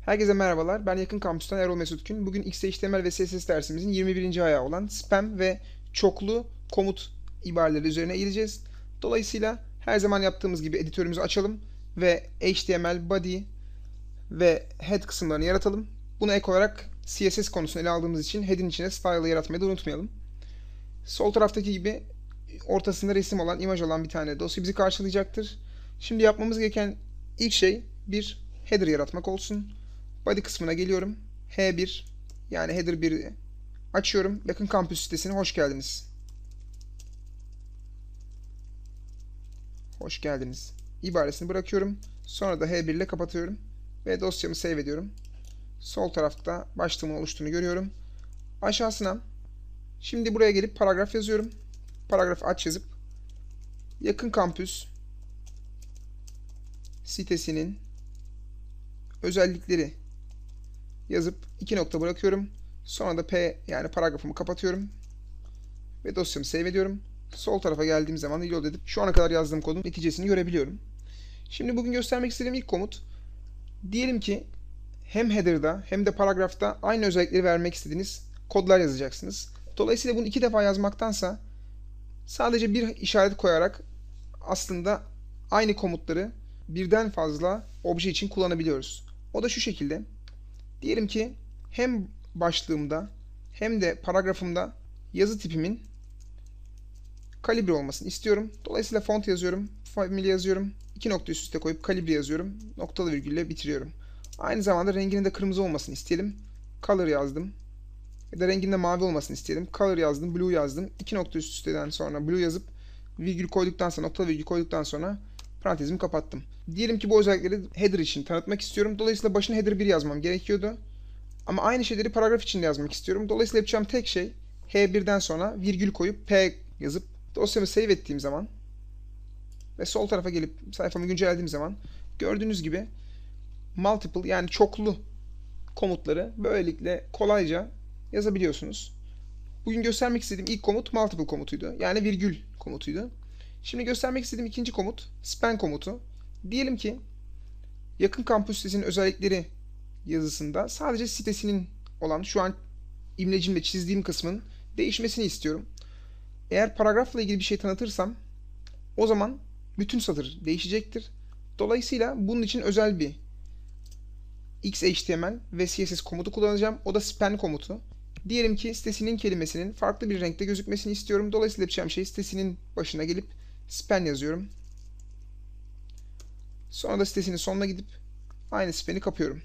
Herkese merhabalar. Ben Yakın Kampüs'ten Erol Mesut Gün. Bugün XHTML ve CSS dersimizin 21. ayağı olan spam ve çoklu komut ibareleri üzerine eğileceğiz. Dolayısıyla her zaman yaptığımız gibi editörümüzü açalım ve HTML, body ve head kısımlarını yaratalım. Buna ek olarak CSS konusunu ele aldığımız için head'in içine style'ı yaratmayı da unutmayalım. Sol taraftaki gibi ortasında resim olan, imaj olan bir tane dosya bizi karşılayacaktır. Şimdi yapmamız gereken ilk şey bir header yaratmak olsun. Body kısmına geliyorum. H1 yani header 1'i açıyorum. Yakın kampüs sitesine hoş geldiniz. Hoş geldiniz ibaresini bırakıyorum. Sonra da H1 ile kapatıyorum. Ve dosyamı save ediyorum. Sol tarafta başlığımın oluştuğunu görüyorum. Aşağısına şimdi buraya gelip paragraf yazıyorum. Paragrafı aç yazıp Yakın kampüs sitesinin özellikleri yazıp 2 nokta bırakıyorum. Sonra da P yani paragrafımı kapatıyorum. Ve dosyamı save ediyorum. Sol tarafa geldiğim zaman reload edip şu ana kadar yazdığım kodun neticesini görebiliyorum. Şimdi bugün göstermek istediğim ilk komut. Diyelim ki hem header'da hem de paragrafta aynı özellikleri vermek istediğiniz kodlar yazacaksınız. Dolayısıyla bunu 2 defa yazmaktansa sadece bir işaret koyarak aslında aynı komutları birden fazla obje için kullanabiliyoruz. O da şu şekilde. Diyelim ki hem başlığımda hem de paragrafımda yazı tipimin kalibre olmasını istiyorum. Dolayısıyla font yazıyorum, family yazıyorum, 2 nokta üst üste koyup kalibre yazıyorum, noktalı virgülle bitiriyorum. Aynı zamanda renginin de kırmızı olmasını isteyelim. Color yazdım. Ya da renginde mavi olmasını isteyelim. Color yazdım, blue yazdım. 2 nokta üst üsteden sonra blue yazıp virgül koyduktan sonra, noktalı virgül koyduktan sonra parantezimi kapattım. Diyelim ki bu özellikleri header için tanıtmak istiyorum. Dolayısıyla başına header 1 yazmam gerekiyordu. Ama aynı şeyleri paragraf için de yazmak istiyorum. Dolayısıyla yapacağım tek şey H1'den sonra virgül koyup P yazıp dosyamı save ettiğim zaman ve sol tarafa gelip sayfamı güncellediğim zaman gördüğünüz gibi multiple yani çoklu komutları böylelikle kolayca yazabiliyorsunuz. Bugün göstermek istediğim ilk komut multiple komutuydu. Yani virgül komutuydu. Şimdi göstermek istediğim ikinci komut span komutu. Diyelim ki yakın kampüs sitesinin özellikleri yazısında sadece sitesinin olan şu an imlecimle çizdiğim kısmın değişmesini istiyorum. Eğer paragrafla ilgili bir şey tanıtırsam o zaman bütün satır değişecektir. Dolayısıyla bunun için özel bir XHTML ve CSS komutu kullanacağım. O da span komutu. Diyelim ki sitesinin kelimesinin farklı bir renkte gözükmesini istiyorum. Dolayısıyla yapacağım şey sitesinin başına gelip span yazıyorum. Sonra da sitesinin sonuna gidip aynı span'i kapıyorum.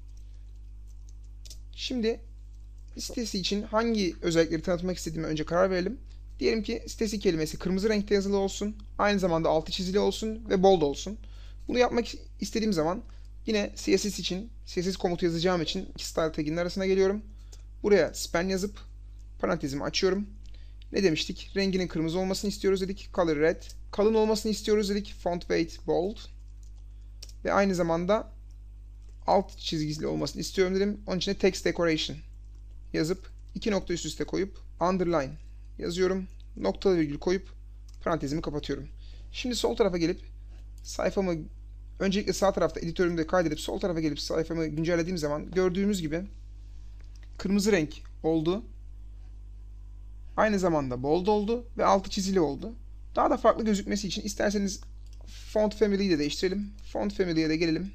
Şimdi sitesi için hangi özellikleri tanıtmak istediğime önce karar verelim. Diyelim ki sitesi kelimesi kırmızı renkte yazılı olsun, aynı zamanda altı çizili olsun ve bold olsun. Bunu yapmak istediğim zaman yine CSS için, CSS komutu yazacağım için iki style taginin arasına geliyorum. Buraya span yazıp parantezimi açıyorum. Ne demiştik? Renginin kırmızı olmasını istiyoruz dedik. Color red. Kalın olmasını istiyoruz dedik. Font weight bold. Ve aynı zamanda alt çizgili olmasını istiyorum dedim. Onun için de text decoration yazıp 2 nokta üst üste koyup underline yazıyorum. Noktalı virgül koyup parantezimi kapatıyorum. Şimdi sol tarafa gelip sayfamı öncelikle sağ tarafta editörümde kaydedip sol tarafa gelip sayfamı güncellediğim zaman gördüğümüz gibi kırmızı renk oldu. Aynı zamanda bold oldu ve altı çizili oldu. Daha da farklı gözükmesi için isterseniz font family'yi de değiştirelim. Font family'ye de gelelim.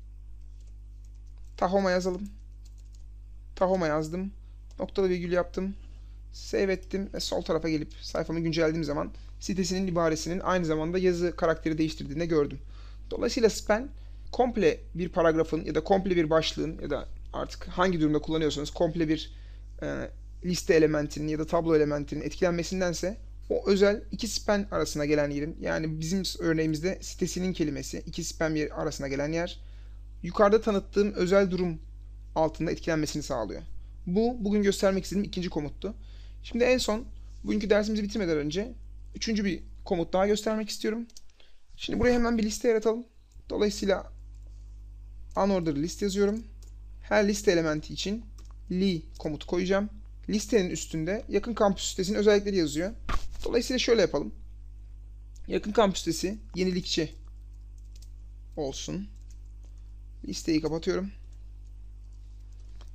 Tahoma yazalım. Tahoma yazdım. Noktalı virgül yaptım. Save ettim ve sol tarafa gelip sayfamı güncellediğim zaman sitesinin ibaresinin aynı zamanda yazı karakteri değiştirdiğini gördüm. Dolayısıyla span komple bir paragrafın ya da komple bir başlığın ya da artık hangi durumda kullanıyorsanız komple bir liste elementinin ya da tablo elementinin etkilenmesindense o özel iki span arasına gelen yerin yani bizim örneğimizde sitesinin kelimesi iki span yer arasına gelen yer yukarıda tanıttığım özel durum altında etkilenmesini sağlıyor. Bu bugün göstermek istediğim ikinci komuttu. Şimdi en son bugünkü dersimizi bitirmeden önce üçüncü bir komut daha göstermek istiyorum. Şimdi buraya hemen bir liste yaratalım. Dolayısıyla unordered list yazıyorum. Her liste elementi için li komutu koyacağım. Listenin üstünde yakın kampüs sitesinin özellikleri yazıyor. Dolayısıyla şöyle yapalım. Yakın kampüs sitesi yenilikçi olsun. Listeyi kapatıyorum.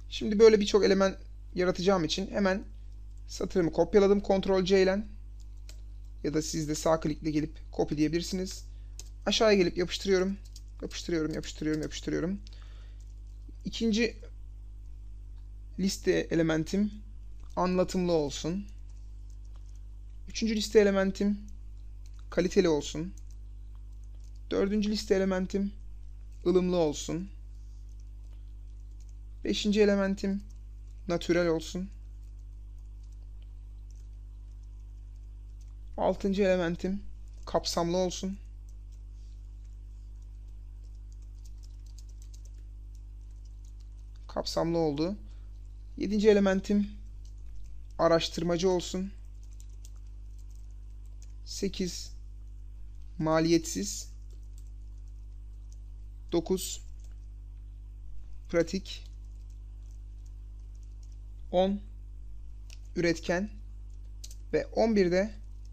Şimdi böyle birçok element yaratacağım için hemen satırımı kopyaladım. Ctrl C ile ya da siz de sağ klikle gelip copy diyebilirsiniz. Aşağıya gelip yapıştırıyorum. Yapıştırıyorum. İkinci liste elementim anlatımlı olsun. Üçüncü liste elementim kaliteli olsun. Dördüncü liste elementim ılımlı olsun. Beşinci elementim natürel olsun. Altıncı elementim kapsamlı olsun. Kapsamlı oldu. Yedinci elementim araştırmacı olsun. 8 maliyetsiz. 9 pratik. 10 üretken ve 11'de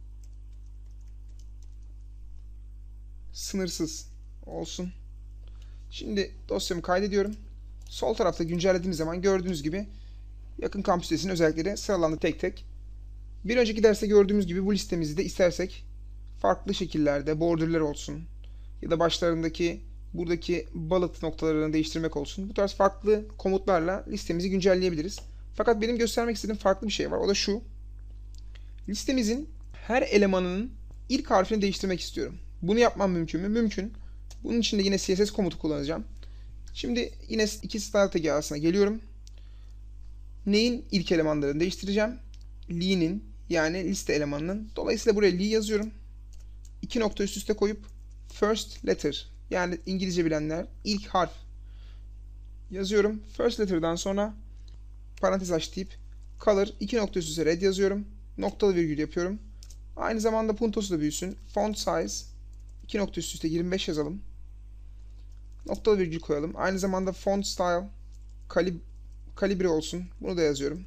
sınırsız olsun. Şimdi dosyamı kaydediyorum. Sol tarafta güncellediğimiz zaman gördüğünüz gibi yakın kampüs sitesinin özellikleri sıralandı tek tek. Bir önceki derste gördüğümüz gibi bu listemizi de istersek farklı şekillerde borderler olsun ya da başlarındaki buradaki bullet noktalarını değiştirmek olsun. Bu tarz farklı komutlarla listemizi güncelleyebiliriz. Fakat benim göstermek istediğim farklı bir şey var. O da şu. Listemizin her elemanının ilk harfini değiştirmek istiyorum. Bunu yapmam mümkün mü? Mümkün. Bunun için de yine CSS komutu kullanacağım. Şimdi yine iki style tagi arasına geliyorum. Neyin ilk elemanlarını değiştireceğim? Li'nin yani liste elemanının. Dolayısıyla buraya li yazıyorum. İki nokta üst üste koyup first letter yani İngilizce bilenler ilk harf yazıyorum. First letter'dan sonra parantez aç deyip color iki nokta üst üste red yazıyorum. Noktalı virgül yapıyorum. Aynı zamanda puntosu da büyüsün. Font size iki nokta üst üste 25 yazalım. Noktalı virgül koyalım. Aynı zamanda font style kalibre olsun. Bunu da yazıyorum.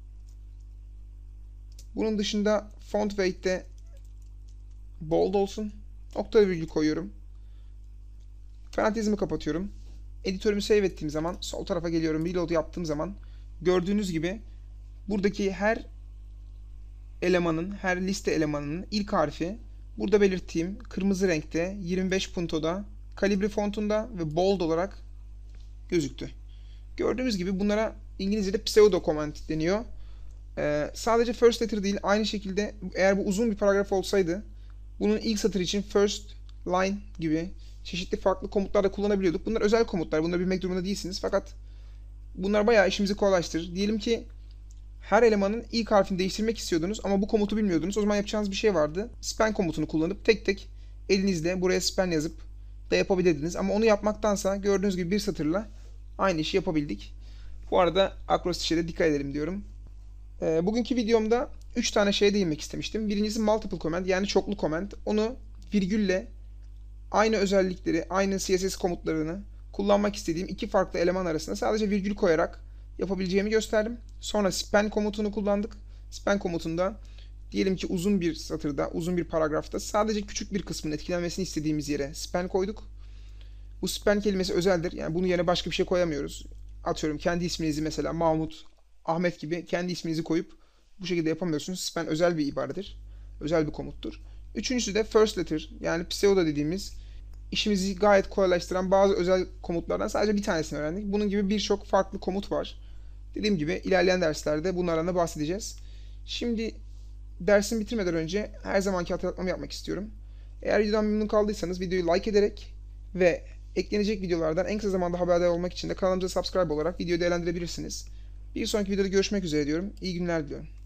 Bunun dışında font weight'te bold olsun. Noktalı virgül koyuyorum. Parantezimi kapatıyorum. Editörümü save ettiğim zaman sol tarafa geliyorum. Reload yaptığım zaman gördüğünüz gibi buradaki her elemanın, her liste elemanının ilk harfi burada belirttiğim kırmızı renkte 25 puntoda, kalibre fontunda ve bold olarak gözüktü. Gördüğümüz gibi bunlara İngilizce'de pseudo comment deniyor. Sadece first letter değil, aynı şekilde eğer bu uzun bir paragraf olsaydı bunun ilk satır için first line gibi çeşitli farklı komutlar da kullanabiliyorduk. Bunlar özel komutlar, bunları bilmek durumunda değilsiniz. Fakat bunlar bayağı işimizi kolaylaştırır. Diyelim ki her elemanın ilk harfini değiştirmek istiyordunuz ama bu komutu bilmiyordunuz. O zaman yapacağınız bir şey vardı. Span komutunu kullanıp tek tek elinizle buraya span yazıp da yapabilirdiniz. Ama onu yapmaktansa gördüğünüz gibi bir satırla aynı işi yapabildik. Bu arada akrostişe de dikkat edelim diyorum. Bugünkü videomda 3 tane şeye değinmek istemiştim. Birincisi multiple comment yani çoklu comment. Onu virgülle aynı özellikleri, aynı CSS komutlarını kullanmak istediğim iki farklı eleman arasında sadece virgül koyarak yapabileceğimi gösterdim. Sonra span komutunu kullandık. Span komutunda diyelim ki uzun bir satırda, uzun bir paragrafta sadece küçük bir kısmın etkilenmesini istediğimiz yere span koyduk. Bu span kelimesi özeldir. Yani bunun yerine başka bir şey koyamıyoruz. Atıyorum kendi isminizi mesela Mahmut, Ahmet gibi kendi isminizi koyup bu şekilde yapamıyorsunuz. Span özel bir ibaredir. Özel bir komuttur. Üçüncüsü de first letter yani pseudo dediğimiz işimizi gayet kolaylaştıran bazı özel komutlardan sadece bir tanesini öğrendik. Bunun gibi birçok farklı komut var. Dediğim gibi ilerleyen derslerde bunlardan da bahsedeceğiz. Şimdi dersimi bitirmeden önce her zamanki hatırlatmamı yapmak istiyorum. Eğer videodan memnun kaldıysanız videoyu like ederek ve eklenecek videolardan en kısa zamanda haberdar olmak için de kanalımıza subscribe olarak videoyu değerlendirebilirsiniz. Bir sonraki videoda görüşmek üzere diyorum. İyi günler diliyorum.